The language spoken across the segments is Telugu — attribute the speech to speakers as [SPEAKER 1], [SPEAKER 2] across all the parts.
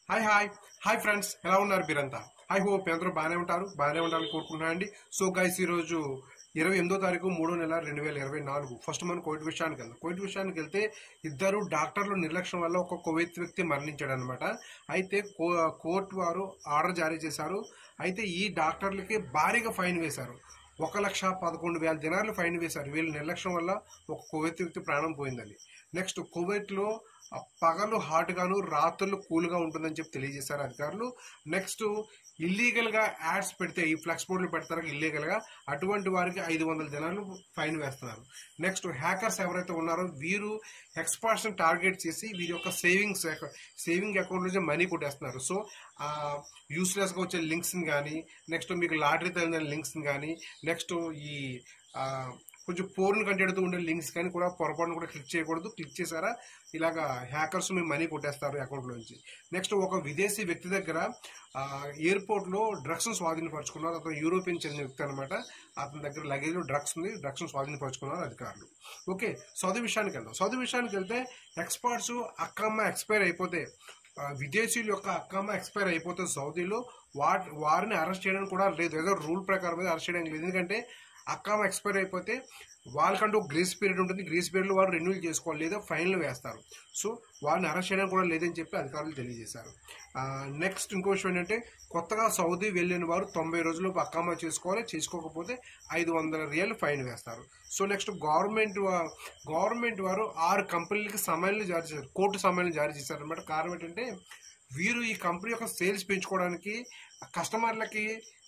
[SPEAKER 1] హాయ్ హాయ్ హాయ్ ఫ్రెండ్స్, ఎలా ఉన్నారు మీరంతా? ఐ హోప్ అందరూ బాగానే ఉండాలని కోరుకుంటున్నాను అండి. సో గైస్, ఈరోజు 28వ తారీఖు 3వ నెల 2024. ఫస్ట్ మనం కోవిడ్ విషయానికి వెళ్తే ఇద్దరు డాక్టర్లు నిర్లక్ష్యం వల్ల ఒక కోవిడ్ వ్యక్తి మరణించాడు అనమాట. అయితే కోర్టు వారు ఆర్డర్ జారీ చేశారు. అయితే ఈ డాక్టర్లకి భారీగా ఫైన్ వేశారు. 1,11,000 దినార్లు ఫైన్ వేశారు. వీళ్ళ నిర్లక్ష్యం వల్ల ఒక కోవిడ్ వ్యక్తి ప్రాణం పోయిందని. నెక్స్ట్, కువైట్లో పగలు హాట్ గాను రాత్రులు కూల్ గా ఉంటుందని చెప్పి తెలియజేశారు అధికారులు. నెక్స్ట్, ఇల్లీగల్ గా యాడ్స్ పెడితే, ఈ ఫ్లెక్స్ బోర్డులు పెడతారు ఇల్లీగల్ గా, అటువంటి వారికి 500 దినాలు ఫైన్ వేస్తున్నారు. నెక్స్ట్, హ్యాకర్స్ ఎవరైతే ఉన్నారో వీరు ఎక్స్పర్ట్స్ టార్గెట్ చేసి వీరి యొక్క సేవింగ్ అకౌంట్ నుంచి మనీ కొట్టేస్తున్నారు. సో యూస్లెస్ గా వచ్చే లింక్స్ కానీ, నెక్స్ట్ మీకు లాటరీ తగిన లింక్స్ కానీ, నెక్స్ట్ ఈ కొంచెం పోర్న్ కంటెంట్తో ఉండే లింక్స్ కానీ కూడా పొరపాటును కూడా క్లిక్ చేయకూడదు. క్లిక్ చేశారా ఇలాగా హ్యాకర్స్ మీ మనీ కొట్టేస్తారు అకౌంట్ నుంచి. నెక్స్ట్, ఒక విదేశీ వ్యక్తి దగ్గర ఎయిర్పోర్ట్ లో డ్రగ్స్ స్వాధీనపరుచుకున్నారు. అతను యూరోపియన్ చెందిన వ్యక్తి అనమాట. అతని దగ్గర లగేజ్ లో డ్రగ్స్ స్వాధీనపరుచుకున్నారు అధికారులు. ఓకే, సౌదీ విషయానికి వెళ్తే ఎక్స్పర్ట్స్ అక్కమ్మ ఎక్స్పైర్ అయిపోతే, విదేశీయుల యొక్క అక్కమ్మ ఎక్స్పైర్ అయిపోతే సౌదీలో వారిని అరెస్ట్ చేయడానికి కూడా లేదు. ఏదో రూల్ ప్రకారం అరెస్ట్ చేయడానికి లేదు. ఎందుకంటే అక్కామ ఎక్స్పైర్ అయిపోతే వాళ్ళకంటూ గ్రేస్ పీరియడ్ ఉంటుంది. గ్రేస్ పీరియడ్లో వారు రెన్యూల్ చేసుకోవాలి, లేదా ఫైన్లు వేస్తారు. సో వారిని అరెస్ట్ చేయడానికి కూడా లేదని చెప్పి అధికారులు తెలియజేశారు. నెక్స్ట్, ఇంకో విషయం ఏంటంటే, కొత్తగా సౌదీ వెళ్ళిన వారు 90 రోజుల్లోపు అక్కామా చేసుకోవాలి. చేసుకోకపోతే 500 రియాలు ఫైన్ వేస్తారు. సో నెక్స్ట్, గవర్నమెంట్ వారు 6 కంపెనీలకి కోర్టు సమయాన్ని జారీ చేశారు అనమాట. కారణం ఏంటంటే, వీరు ఈ కంపెనీ యొక్క సేల్స్ పెంచుకోవడానికి కస్టమర్లకి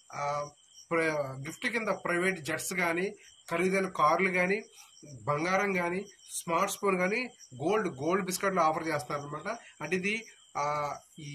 [SPEAKER 1] గిఫ్ట్ కింద ప్రైవేట్ జెట్స్ కానీ, ఖరీదైన కార్లు కానీ, బంగారం కానీ, స్మార్ట్ ఫోన్ కానీ, గోల్డ్ బిస్కెట్లు ఆఫర్ చేస్తున్నారు అనమాట. అంటే ఇది ఈ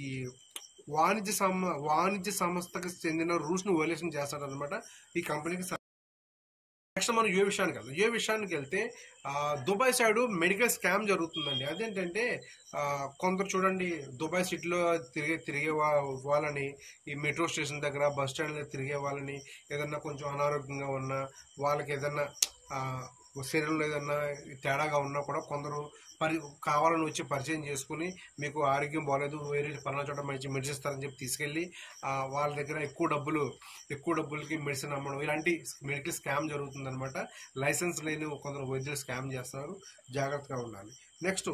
[SPEAKER 1] వాణిజ్య సంస్థకి చెందిన రూల్స్ ను వైలేషన్ చేస్తారు అనమాట ఈ కంపెనీకి. నెక్స్ట్, మనం ఏ విషయానికి వెళ్తే దుబాయ్ సైడ్ మెడికల్ స్కామ్ జరుగుతుందండి. అదేంటంటే, కొందరు చూడండి, దుబాయ్ సిటీలో తిరిగే వాళ్ళని, ఈ మెట్రో స్టేషన్ దగ్గర బస్ స్టాండ్ తిరిగే వాళ్ళని, ఏదన్నా కొంచెం అనారోగ్యంగా ఉన్నా, వాళ్ళకి ఏదన్నా శరీరంలో ఏదన్నా తేడాగా ఉన్నా కూడా కొందరు కావాలని వచ్చి పరిచయం చేసుకుని, మీకు ఆరోగ్యం బాగాలేదు, వేరే పలానా చోట మంచి మెడిసిన్ ఇస్తారని చెప్పి తీసుకెళ్లి వాళ్ళ దగ్గర ఎక్కువ డబ్బులకి మెడిసిన్ అమ్మడం, ఇలాంటి మెడికల్ స్కామ్ జరుగుతుంది అనమాట. లైసెన్స్ లేని కొందరు వైద్యులు స్కామ్ చేస్తున్నారు. జాగ్రత్తగా ఉండాలి. నెక్స్ట్,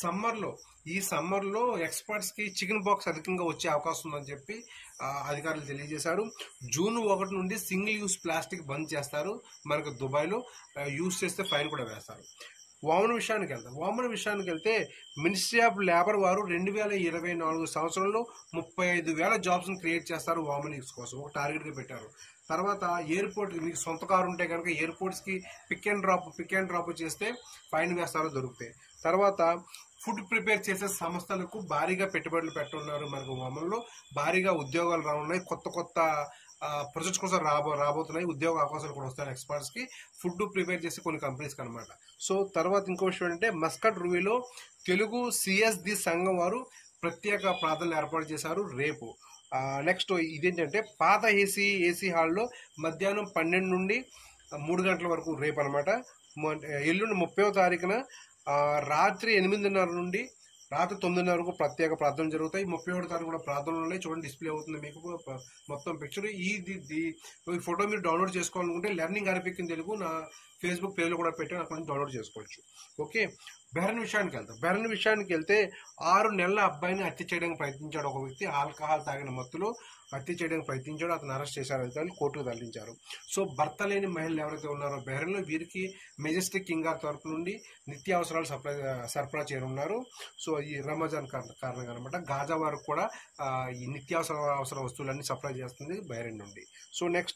[SPEAKER 1] ఈ సమ్మర్లో ఎక్స్పర్ట్స్ కి చికెన్ బాక్స్ అధికంగా వచ్చే అవకాశం ఉందని చెప్పి అధికారులు తెలియజేశారు. జూన్ 1 నుండి సింగిల్ యూస్ ప్లాస్టిక్ బంద్ చేస్తారు. మనకు దుబాయ్లో యూజ్ చేస్తే ఫైన్ కూడా వేస్తారు. వామన విషయానికి వెళ్తే మినిస్ట్రీ ఆఫ్ లేబర్ వారు 2024 సంవత్సరంలో 35,000 జాబ్స్ క్రియేట్ చేస్తారు వామనీస్ కోసం, ఒక టార్గెట్ గా పెట్టారు. తర్వాత ఎయిర్పోర్ట్, మీకు సొంత కారు ఉంటే కనుక ఎయిర్పోర్ట్స్ కి పిక్ అండ్ డ్రాప్ చేస్తే ఫైన్ వేస్తారో దొరుకుతాయి. తర్వాత ఫుడ్ ప్రిపేర్ చేసే సంస్థలకు భారీగా పెట్టుబడులు పెట్టున్నారు. మనకు వామన్లో భారీగా ఉద్యోగాలు రానున్నాయి. కొత్త ప్రాజెక్ట్స్ కోసం రాబోతున్నాయి. ఉద్యోగ అవకాశాలు కూడా వస్తాయి ఎక్స్పర్ట్స్ కి, ఫుడ్ ప్రిపేర్ చేసే కొన్ని కంపెనీస్ అనమాట. సో తర్వాత ఇంకో విషయం ఏంటంటే, మస్కట్ రువిలో తెలుగు CSD సంఘం వారు ప్రత్యేక ప్రార్థనలు ఏర్పాటు చేశారు రేపు. నెక్స్ట్, ఇదేంటంటే, పాత ఏసీ హాల్లో మధ్యాహ్నం 12 నుండి 3 గంటల వరకు రేపు అనమాట. ఎల్లుండి 30వ తారీఖున రాత్రి 8:30 నుండి రాత్రి 9:30 వరకు ప్రత్యేక ప్రార్థనలు జరుగుతాయి. 31వ తారీఖు కూడా ప్రార్థనలు ఉన్నాయి. చూడండి, డిస్ప్లే అవుతుంది మీకు మొత్తం పిక్చర్. ఈ ఫోటో మీరు డౌన్లోడ్ చేసుకోవాలనుకుంటే లెర్నింగ్ అరబిక్ ఇన్ తెలుగు నా ఫేస్బుక్ పేజ్లో కూడా పెట్టి అక్కడ నుంచి డౌన్లోడ్ చేసుకోవచ్చు. ఓకే, బెహ్రెన్ విషయానికి వెళ్తే 6 నెలల అబ్బాయిని హత్య చేయడానికి ప్రయత్నించాడు ఒక వ్యక్తి. ఆల్కహాల్ తాగిన మత్తులో హత్య చేయడానికి ప్రయత్నించాడు. అతను అరెస్ట్ చేశారు. అధికారులు కోర్టుకు తరలించారు. సో భర్త లేని మహిళలు ఎవరైతే ఉన్నారో బెహ్రెన్లో, వీరికి మెజెస్టిక్ కింగ్ తరపు నుండి నిత్యావసరాలు సరఫరా చేయనున్నారు. సో ఈ రంజాన్ కారణంగా అనమాట. గాజా వారికి కూడా ఈ నిత్యావసర వస్తువులన్నీ సప్లై చేస్తుంది బెహ్రెన్ నుండి. సో నెక్స్ట్,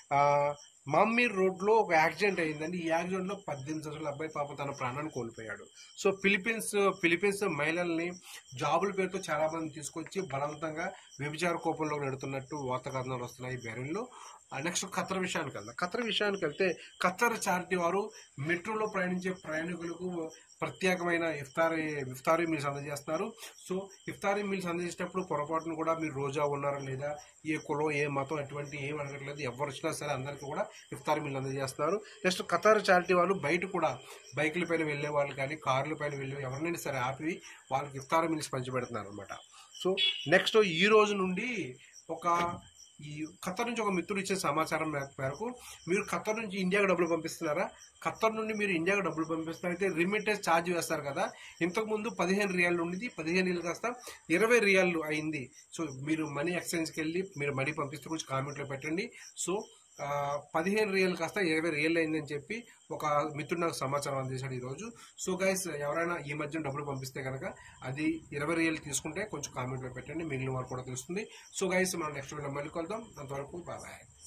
[SPEAKER 1] మామ్మీర్ రోడ్ లో ఒక యాక్సిడెంట్ అయిందండి. ఈ యాక్సిడెంట్ లో 18 సంవత్సరాల అబ్బాయి పాపం తన ప్రాణాన్ని కోల్పోయాడు. సో ఫిలిప్పీన్స్ మహిళల్ని జాబుల పేరుతో చాలా మంది తీసుకొచ్చి బలవంతంగా వ్యభిచార కోపంలో నెడుతున్నట్టు వార్తా కథనాలు వస్తున్నాయి బెహ్రెన్లో. నెక్స్ట్, ఖత్తర్ విషయానికి వెళ్తే ఖత్తర్ చారిటీ వారు మెట్రోలో ప్రయాణించే ప్రయాణికులకు ప్రత్యేకమైన ఇఫ్తారీ మీల్స్ అందజేస్తున్నారు. సో ఇఫ్తారీ మీల్స్ అందజేసేటప్పుడు పొరపాటును కూడా మీరు రోజా ఉన్నారా లేదా, ఏ కులం ఏ మతం అటువంటి ఏం అడగట్లేదు. ఎవరు వచ్చినా సరే అందరికీ కూడా ఇఫ్తారీ మీల్ అందజేస్తున్నారు. నెక్స్ట్, ఖతార్ చారిటీ వాళ్ళు బయట కూడా బైకుల పైన వెళ్లే వాళ్ళు కానీ, కార్ల పైన వెళ్ళే ఎవరినైనా సరే ఆపి వాళ్ళకి ఇఫ్తారీ మీల్స్ పంచిపెడుతున్నారు అనమాట. సో నెక్స్ట్ ఈ రోజు నుండి ఈ ఖత్తర్ నుంచి ఒక మిత్రుడు ఇచ్చే సమాచారం మేరకు మీరు ఖత్తర్ నుంచి ఇండియాకు డబ్బులు పంపిస్తున్నారా? ఖత్తర్ నుండి మీరు ఇండియాకు డబ్బులు పంపిస్తున్నారైతే రిమిటెన్స్ ఛార్జ్ వేస్తారు కదా. ఇంతకుముందు 15 రియాలు ఉండేది, 15 రియాలు కాస్త 20 రియాలు అయింది. సో మీరు మనీ ఎక్స్చేంజ్కి వెళ్ళి మీరు మనీ పంపిస్తే కొంచెం కామెంట్లో పెట్టండి. సో 15 రియాలు కాస్త 20 రియాలు అయిందని చెప్పి ఒక మిత్రుడు నాకు సమాచారం అందించాడు ఈరోజు. సో గైస్, ఎవరైనా ఈ మధ్య డబ్బులు పంపిస్తే కనుక అది 20 రియాలు తీసుకుంటే కొంచెం కామెంట్లో పెట్టండి, మిగిలిన వారు కూడా తెలుస్తుంది. సో గైస్, మనం నెక్స్ట్ వీడియో మళ్ళీ కలుద్దాం. అంతవరకు బాయ్.